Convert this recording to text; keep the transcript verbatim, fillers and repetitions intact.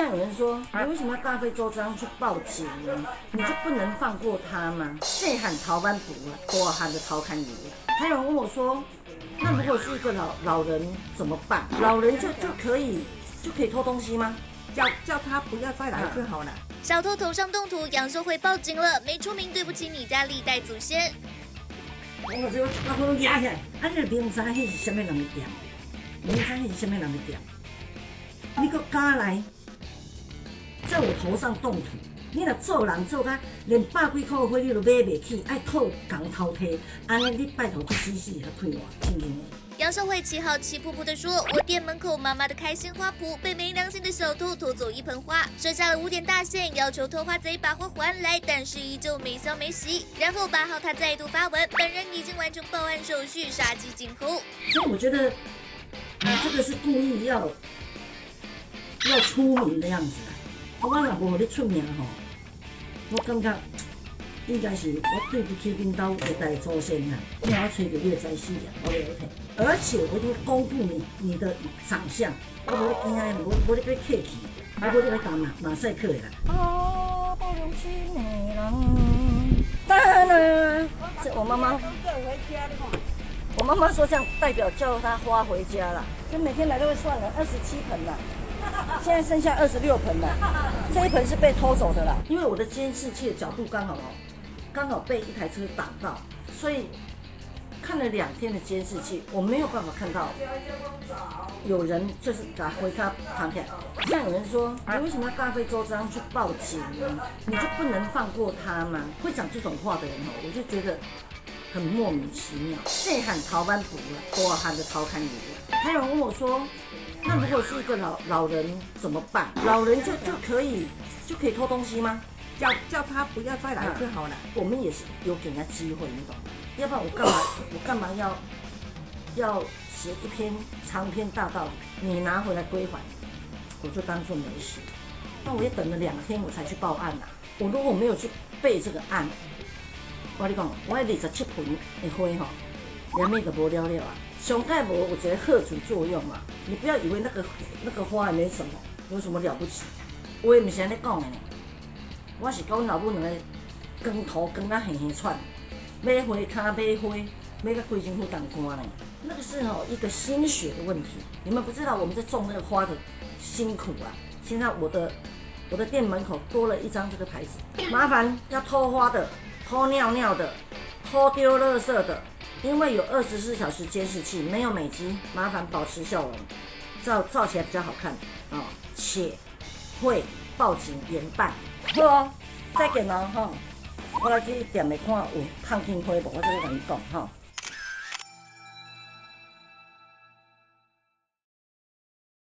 像有人说，你为什么要大费周章去报警呢？你就不能放过他吗？细汉逃班补啊，大汉的逃看鱼。还有人问我说，那如果是一个老老人怎么办？老人就就可以就可以偷东西吗？叫叫他不要再来就好了。 小偷头上动土，杨秀慧报警了，没出名对不起你家历代祖先。 我就我我压起来，啊！你明知迄是啥物人的店，明知迄是啥物人的店，你搁敢来在我头上动土？你若做人做甲连百几块花你都买袂起，爱偷共偷摕，安尼你拜托去死死来开我，听听。 杨秀慧七号气扑扑地说：“我店门口妈妈的开心花圃被没良心的小偷偷走一盆花，设下了五点大限，要求偷花贼把花还来，但是依旧没消没息。然后八号他再度发文，本人已经完成报案手续，杀鸡儆猴。 所以我觉得，你这个是故意要要出名的样子啊！我若无你出名吼，我感觉。”应该是我对不起领导的代祖先啊！你我找到你的在死啊！我要退，而且我一定公布你你的长相，我无咧惊的，我我咧俾客气，我无咧来打马马赛克的啦。啊，不如去你人，当然，这我妈妈，我妈妈说这样代表叫她花回家了，就每天来都会算了，二十七盆了。现在剩下二十六盆了，这一盆是被偷走的啦。因为我的监视器的角度刚好哦，刚好被一台车挡到，所以看了两天的监视器，我没有办法看到有人就是把回他躺起来。像有人说，你为什么要大费周章去报警呢？你就不能放过他吗？会讲这种话的人哦，我就觉得很莫名其妙。细汉逃班补了，大汉的逃看鱼。还有人问我说。那如果是一个老老人怎么办？老人就就可以就可以偷东西吗？叫叫他不要再来就好了。我们也是有给人家机会，你懂吗？要不然我干嘛我干嘛要要写一篇长篇大道理？你拿回来归还，我就当做没事。那我也等了两天我才去报案啊。我如果没有去备这个案，我跟你讲，我二十七盆的花吼，连咩都无了了啊。上盖无有一个贺主作用嘛，你不要以为那个那个花也没什么，有什么了不起？我也不是安尼讲的呢，我是跟阮老母两个光头光啊黑黑串，买花卡买花，买个规身躯当官呢。那个是哦一个心血的问题，你们不知道我们在种那个花的辛苦啊。现在我的我的店门口多了一张这个牌子，麻烦要偷花的、偷尿尿的、偷丢垃圾的。因为有二十四小时监视器，没有美肌，麻烦保持笑容，照照起来比较好看啊、哦，且会报警严办。好哦，再见咯哈，我来去店里看有烫金花无，我再跟你讲哈。